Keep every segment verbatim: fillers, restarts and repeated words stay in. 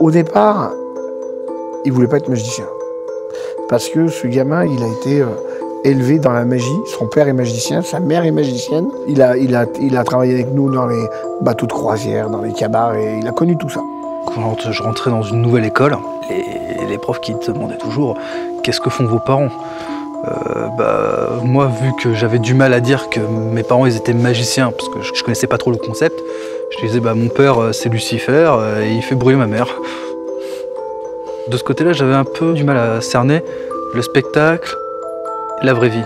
Au départ, il voulait pas être magicien. Parce que ce gamin, il a été euh, élevé dans la magie. Son père est magicien, sa mère est magicienne. Il a, il, a, il a travaillé avec nous dans les bateaux de croisière, dans les cabarets, il a connu tout ça. Quand je rentrais dans une nouvelle école, les, les profs qui te demandaient toujours « Qu'est-ce que font vos parents ?» euh, bah, Moi, vu que j'avais du mal à dire que mes parents ils étaient magiciens, parce que je, je connaissais pas trop le concept, je disais bah, « Mon père, c'est Lucifer, et il fait brûler ma mère. » De ce côté-là, j'avais un peu du mal à cerner le spectacle et la vraie vie.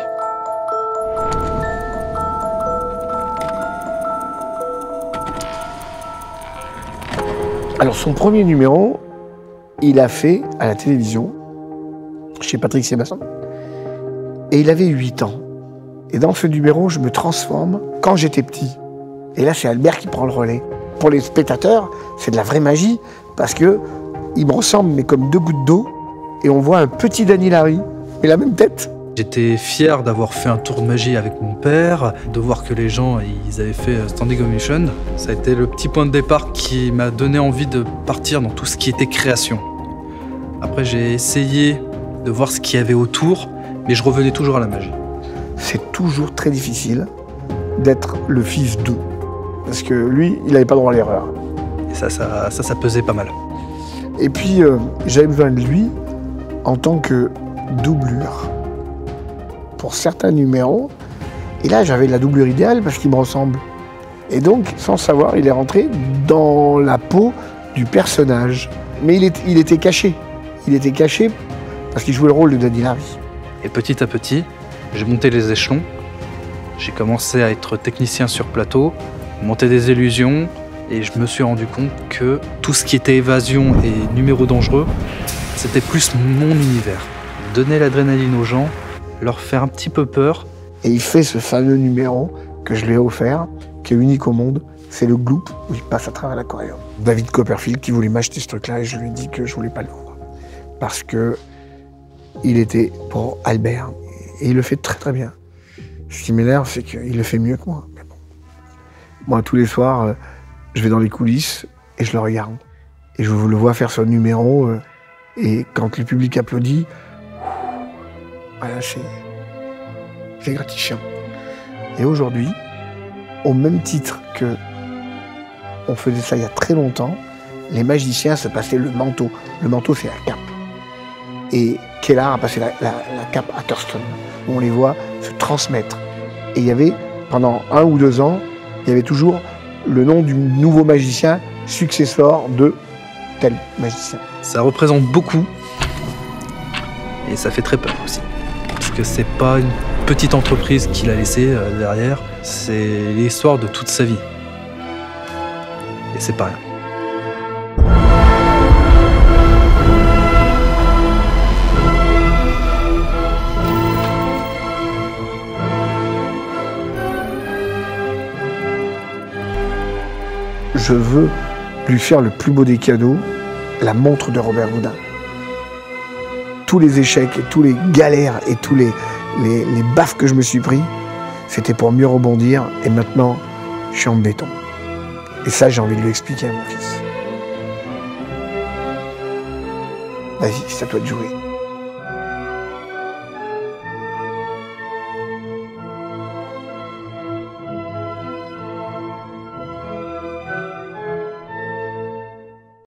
Alors son premier numéro, il a fait à la télévision, chez Patrick Sébastien, et il avait huit ans. Et dans ce numéro, je me transforme quand j'étais petit. Et là, c'est Albert qui prend le relais. Pour les spectateurs, c'est de la vraie magie, parce que il me ressemble, mais comme deux gouttes d'eau, et on voit un petit Dany Larry, mais la même tête. J'étais fier d'avoir fait un tour de magie avec mon père, de voir que les gens ils avaient fait standing ovation. Ça a été le petit point de départ qui m'a donné envie de partir dans tout ce qui était création. Après, j'ai essayé de voir ce qu'il y avait autour, mais je revenais toujours à la magie. C'est toujours très difficile d'être le fils d'eux, parce que lui, il n'avait pas droit à l'erreur. Et ça, ça, ça, ça pesait pas mal. Et puis, euh, j'avais besoin de lui en tant que doublure. Pour certains numéros, et là j'avais la doublure idéale parce qu'il me ressemble. Et donc, sans savoir, il est rentré dans la peau du personnage. Mais il, est, il était caché. Il était caché parce qu'il jouait le rôle de Dany Larry. Et petit à petit, j'ai monté les échelons. J'ai commencé à être technicien sur plateau, monter des illusions, et je me suis rendu compte que tout ce qui était évasion et numéros dangereux, c'était plus mon univers. Donner l'adrénaline aux gens, leur faire un petit peu peur. Et il fait ce fameux numéro que je lui ai offert, qui est unique au monde, c'est le Gloop, où il passe à travers l'aquarium. David Copperfield qui voulait m'acheter ce truc-là, et je lui ai dit que je voulais pas le vendre. Parce que il était pour Albert, et il le fait très très bien. Ce qui m'énerve, c'est qu'il le fait mieux que moi. Mais bon. Moi, tous les soirs, je vais dans les coulisses, et je le regarde. Et je le vois faire son numéro, et quand le public applaudit, voilà, c'est gratifiant. Et aujourd'hui, au même titre que on faisait ça il y a très longtemps, les magiciens se passaient le manteau. Le manteau, c'est la cape. Et Kellar a passé la, la, la cape à Thurston, où on les voit se transmettre. Et il y avait, pendant un ou deux ans, il y avait toujours le nom du nouveau magicien, successeur de tel magicien. Ça représente beaucoup, et ça fait très peur aussi. Parce que c'est pas une petite entreprise qu'il a laissée euh, derrière, c'est l'histoire de toute sa vie. Et c'est pas rien. Je veux lui faire le plus beau des cadeaux, la montre de Robert Houdin. Tous les échecs et tous les galères et tous les, les, les baffes que je me suis pris, c'était pour mieux rebondir, et maintenant, je suis en béton. Et ça, j'ai envie de lui expliquer à mon fils. Vas-y, c'est à toi de jouer.